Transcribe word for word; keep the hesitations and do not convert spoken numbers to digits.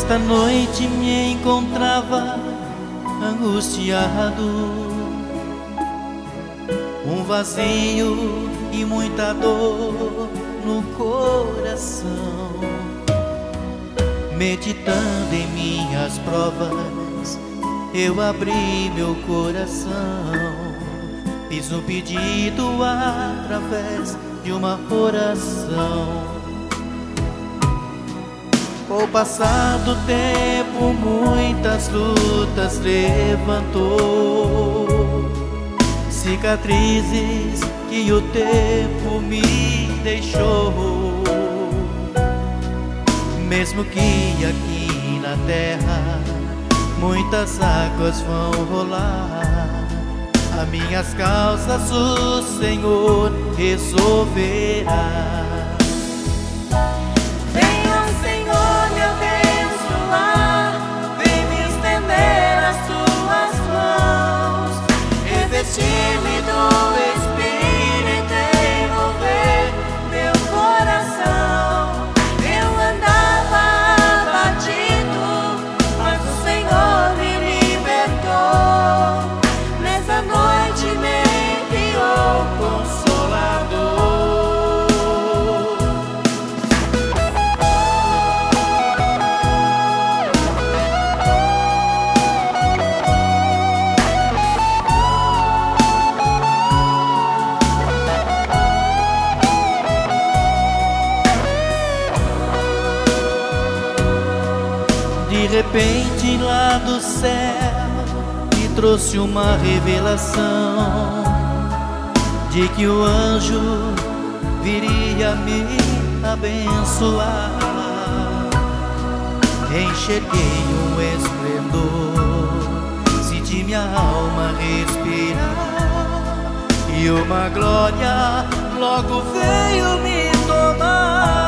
Nesta noite me encontrava angustiado, um vazio e muita dor no coração. Meditando em minhas provas, eu abri meu coração. Fiz um pedido através de uma oração. Com o passar do tempo, muitas lutas levantou, cicatrizes que o tempo me deixou. Mesmo que aqui na terra muitas águas vão rolar, as minhas causas o Senhor resolverá. Revestir-me do Espírito, envolver meu coração. Eu andava abatido, mas o Senhor me libertou. Nessa noite me enviou De repente lá do céu me trouxe uma revelação de que o anjo viria me abençoar. Enxerguei um esplendor, senti minha alma respirar, e uma glória logo veio me tomar.